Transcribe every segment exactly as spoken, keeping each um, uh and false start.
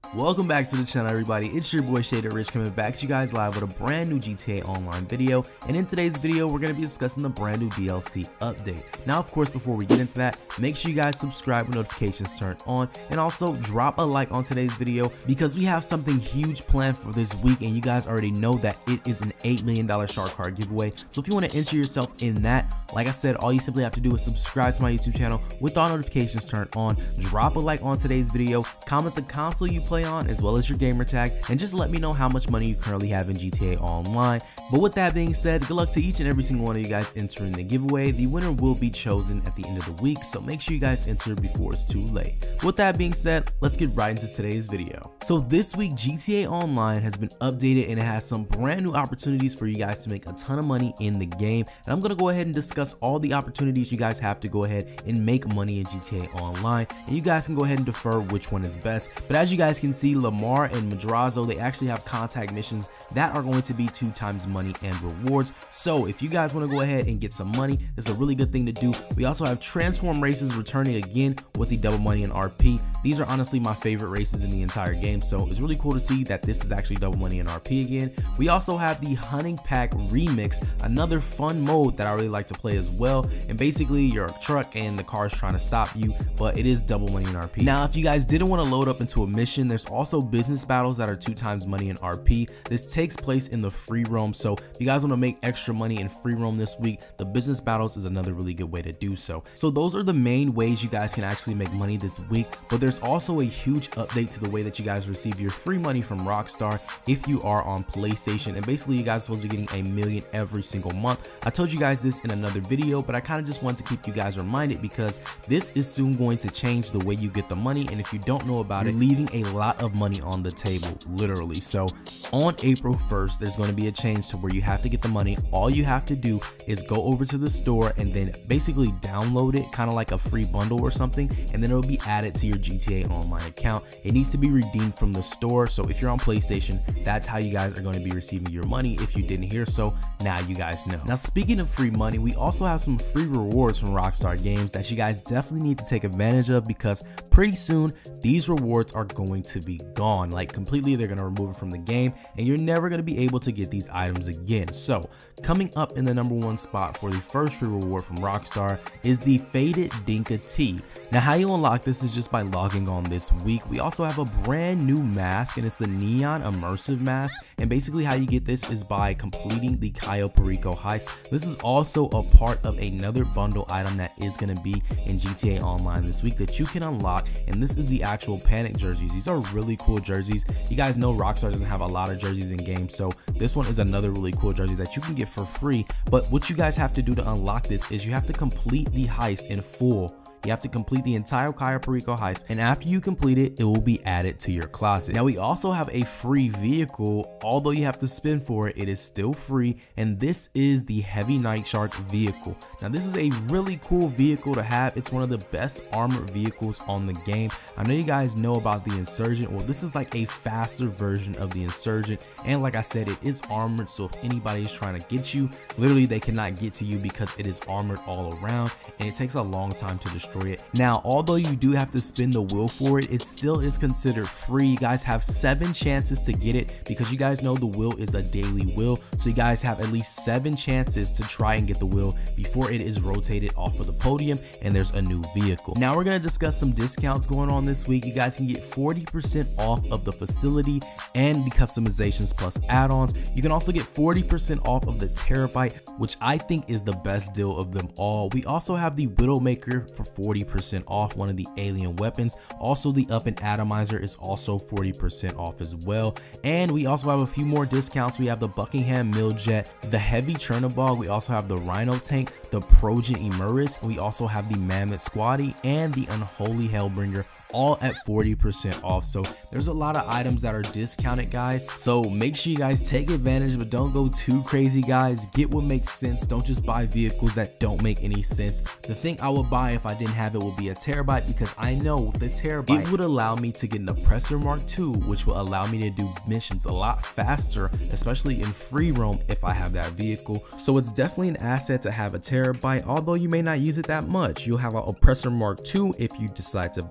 Welcome back to the channel, everybody. It's your boy Shader Rich coming back to you guys live with a brand new G T A Online video. And in today's video, we're going to be discussing the brand new D L C update. Now, of course, before we get into that, make sure you guys subscribe with notifications turned on, and also drop a like on today's video because we have something huge planned for this week, and you guys already know that it is an eight million dollar shark card giveaway. So if you want to enter yourself in that, like I said, all you simply have to do is subscribe to my YouTube channel with all notifications turned on, drop a like on today's video, comment the console you play on as well as your gamer tag, and just let me know how much money you currently have in G T A Online. But with that being said, good luck to each and every single one of you guys entering the giveaway. The winner will be chosen at the end of the week, so make sure you guys enter before it's too late. With that being said, let's get right into today's video. So this week, G T A Online has been updated and it has some brand new opportunities for you guys to make a ton of money in the game, and I'm gonna go ahead and discuss all the opportunities you guys have to go ahead and make money in G T A Online, and you guys can go ahead and defer which one is best. But as you guys can see, Lamar and Madrazo, they actually have contact missions that are going to be two times money and rewards. So if you guys want to go ahead and get some money, it's a really good thing to do. We also have transform races returning again with the double money and R P. These are honestly my favorite races in the entire game, so it's really cool to see that this is actually double money and R P again. We also have the hunting pack remix, another fun mode that I really like to play as well, and basically you're a truck and the car is trying to stop you, but it is double money and R P. Now if you guys didn't want to load up into a mission, there's also business battles that are two times money and R P. This takes place in the free roam, so if you guys want to make extra money in free roam this week, the business battles is another really good way to do so. So those are the main ways you guys can actually make money this week, but there's also a huge update to the way that you guys receive your free money from Rockstar if you are on PlayStation, and basically you guys are supposed to be getting a million every single month. I told you guys this in another video, but I kind of just want to keep you guys reminded because this is soon going to change the way you get the money, and if you don't know about it, leaving a lot of money on the table, literally. So on April first, there's going to be a change to where you have to get the money. All you have to do is go over to the store and then basically download it, kind of like a free bundle or something, and then it'll be added to your G T A Online account. It needs to be redeemed from the store, so if you're on PlayStation, that's how you guys are going to be receiving your money. If you didn't hear, so now you guys know. Now speaking of free money, we also have some free rewards from Rockstar Games that you guys definitely need to take advantage of because pretty soon these rewards are going to be gone, like completely. They're going to remove it from the game and you're never going to be able to get these items again. So coming up in the number one spot for the first free reward from Rockstar is the Faded Dinka Tee. Now how you unlock this is just by logging on this week. We also have a brand new mask, and it's the Neon Immersive Mask, and basically how you get this is by completing the Cayo Perico heist. This is also a part of another bundle item that is going to be in G T A Online this week that you can unlock, and this is the actual Panic jerseys. These are really cool jerseys. You guys know Rockstar doesn't have a lot of jerseys in game, so this one is another really cool jersey that you can get for free. But what you guys have to do to unlock this is you have to complete the heist in full. You have to complete the entire Cayo Perico heist, and after you complete it, it will be added to your closet. Now we also have a free vehicle. Although you have to spend for it, it is still free, and this is the Heavy Night Shark vehicle. Now this is a really cool vehicle to have. It's one of the best armored vehicles on the game. I know you guys know about the Insurgent. Well, this is like a faster version of the Insurgent, and like I said, it is armored, so if anybody is trying to get you, literally they cannot get to you because it is armored all around, and it takes a long time to destroy it. Now although you do have to spin the wheel for it, it still is considered free. You guys have seven chances to get it because you guys know the wheel is a daily wheel, so you guys have at least seven chances to try and get the wheel before it is rotated off of the podium and there's a new vehicle. Now we're going to discuss some discounts going on this week. You guys can get forty percent off of the facility and the customizations plus add-ons. You can also get forty percent off of the Terabyte, which I think is the best deal of them all. We also have the Widowmaker for forty percent off, one of the alien weapons. Also the Up and Atomizer is also forty percent off as well, and we also have a few more discounts. We have the Buckingham Milljet, the Heavy Chernobog, we also have the Rhino Tank, the Progen Emuris, we also have the Mammoth Squatty and the Unholy Hellbringer, all at forty percent off. So there's a lot of items that are discounted, guys, so make sure you guys take advantage, but don't go too crazy, guys. Get what makes sense. Don't just buy vehicles that don't make any sense. The thing I would buy if I didn't have it would be a Terabyte, because I know with the Terabyte it would allow me to get an Oppressor Mark two, which will allow me to do missions a lot faster, especially in free roam if I have that vehicle. So it's definitely an asset to have a Terabyte. Although you may not use it that much, you'll have an Oppressor Mark two if you decide to buy that,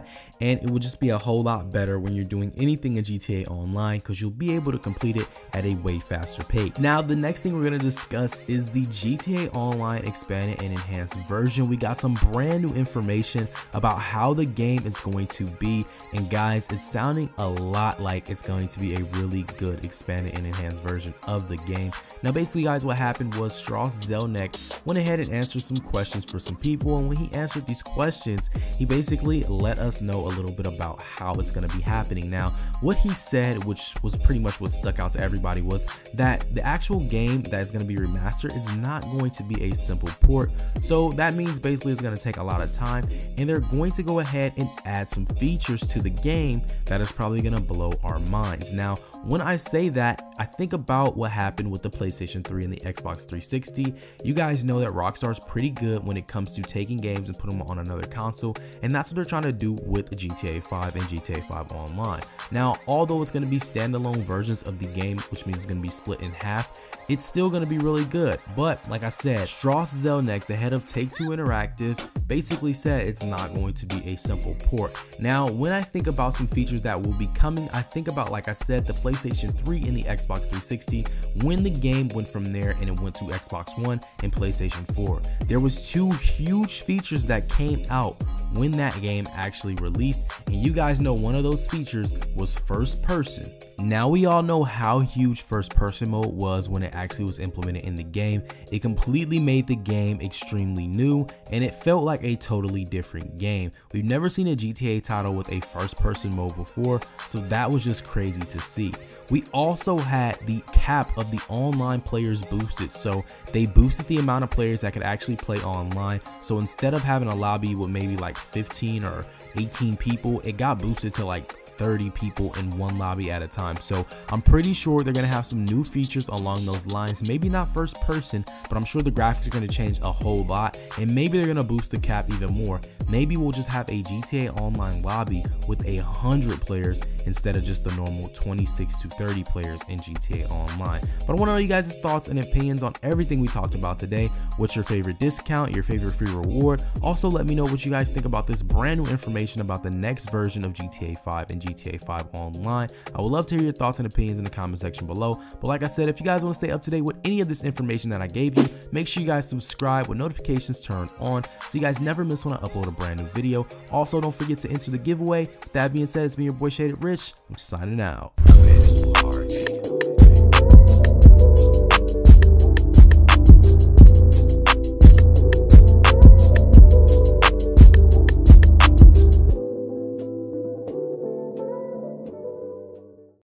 that, and it will just be a whole lot better when you're doing anything in G T A Online, because you'll be able to complete it at a way faster pace. Now the next thing we're going to discuss is the G T A Online expanded and enhanced version. We got some brand new information about how the game is going to be, and guys, it's sounding a lot like it's going to be a really good expanded and enhanced version of the game. Now basically guys, what happened was Strauss Zelnick went ahead and answered some questions for some people, and when he answered these questions, he basically let us know a little bit about how it's going to be happening. Now what he said, which was pretty much what stuck out to everybody, was that the actual game that is going to be remastered is not going to be a simple port. So that means basically it's going to take a lot of time, and they're going to go ahead and add some features to the game that is probably going to blow our minds. Now when I say that, I think about what happened with the PlayStation three and the Xbox three sixty. You guys know that Rockstar is pretty good when it comes to taking games and putting them on another console, and that's what they're trying to do with G T A five and G T A five Online. Now although it's going to be standalone versions of the game, which means it's going to be split in half, it's still going to be really good. But like I said, Strauss Zelnick, the head of Take-Two Interactive, basically said it's not going to be a simple port. Now when I think about some features that will be coming, I think about, like I said, the PlayStation three and the Xbox three sixty, when the game went from there and it went to Xbox One and PlayStation four. There was two huge features that came out when that game actually released, and you guys know one of those features was first person. Now we all know how huge first person mode was when it actually was implemented in the game. It completely made the game extremely new, and it felt like a totally different game. We've never seen a G T A title with a first person mode before, so that was just crazy to see. We also had the cap of the online players boosted, so they boosted the amount of players that could actually play online. So instead of having a lobby with maybe like fifteen or eighteen people, it got boosted to like thirty people in one lobby at a time. So I'm pretty sure they're gonna have some new features along those lines. Maybe not first person, but I'm sure the graphics are gonna change a whole lot, and maybe they're gonna boost the cap even more. Maybe we'll just have a G T A Online lobby with a hundred players instead of just the normal twenty-six to thirty players in G T A Online. But I want to know you guys' thoughts and opinions on everything we talked about today. What's your favorite discount, your favorite free reward? Also let me know what you guys think about this brand new information about the next version of G T A five and G T A five Online. I would love to hear your thoughts and opinions in the comment section below. But like I said, if you guys want to stay up to date with any of this information that I gave you, make sure you guys subscribe with notifications turned on so you guys never miss when I upload a brand new video. Also, don't forget to enter the giveaway. With that being said, it's me, your boy Shaded Rich. I'm signing out.